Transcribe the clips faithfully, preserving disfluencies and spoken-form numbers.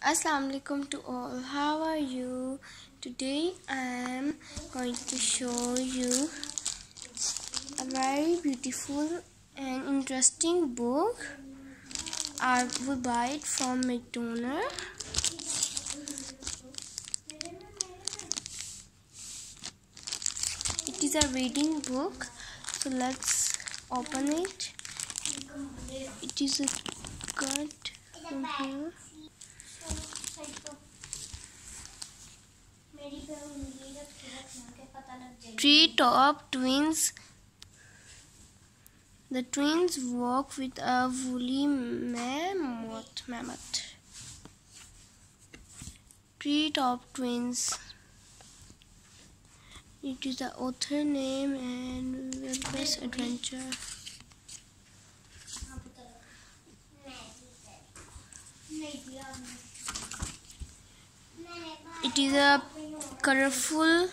Assalamu alaikum to all. How are you? Today I am going to show you a very beautiful and interesting book. I will buy it from McDonald's. It is a reading book, so let's open it. It is a cut from here. Treetop twins. The twins walk with a woolly mammoth. mammoth. Treetop twins. It is the author name and Wilbur's adventure. It is a colorful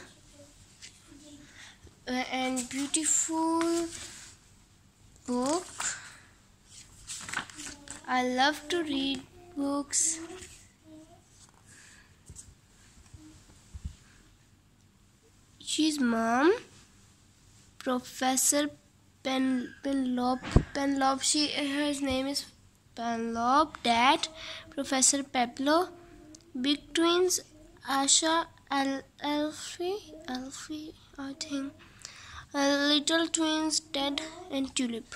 and beautiful book. I love to read books. She's mom, Professor Pen Penelope. Penelope. She her name is Penelope. Dad, Professor Pablo. Big twins, Asha, Al Alfie, Alfie, I think. Uh, little twins, Ted and Tulip.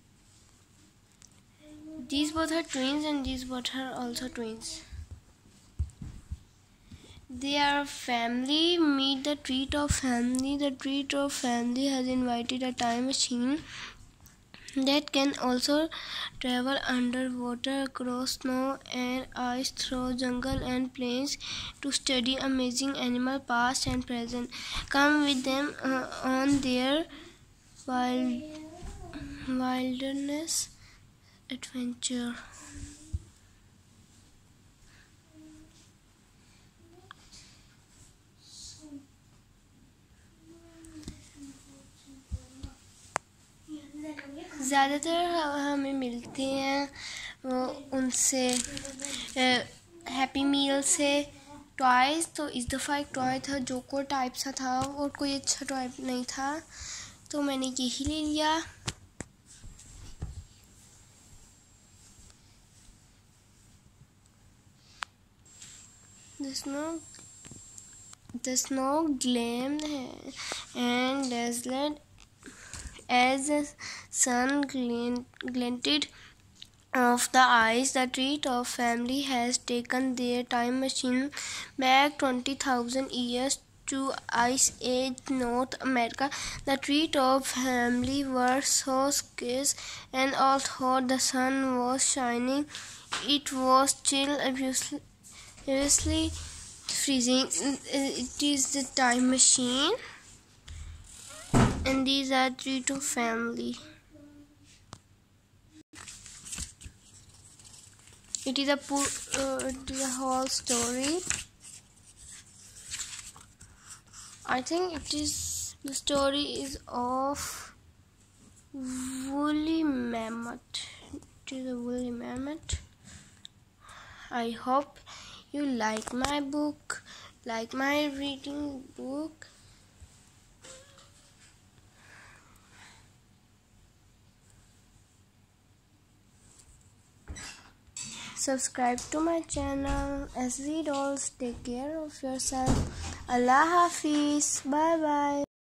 These both are twins, and these both are also twins. They are a family. Meet the Treetop family. The Treetop family has invited a time machine that can also travel underwater, across snow and ice, through jungle and plains, to study amazing animal past and present. Come with them uh, on their wild wilderness adventure. ज़्यादातर हमें मिलते हैं वो उनसे happy मील से toys. तो इस दफ़ा एक टॉय था जोको टाइप सा था और कोई अच्छा टॉय नहीं था, तो मैंने यही ले लिया। The snow, the snow gleamed and dazzled as the sun glinted off the ice. The Treetop family has taken their time machine back twenty thousand years to Ice Age North America. The Treetop family were so scared, and all thought the sun was shining. It was chill, obviously, obviously freezing. It is the time machine. And these are Treetop family. It is a uh, it is a whole story. I think it is the story is of woolly mammoth. It is a woolly mammoth. I hope you like my book, like my reading book. Subscribe to my channel. S Z Dolls. Take care of yourself. Allah Hafiz. Bye bye.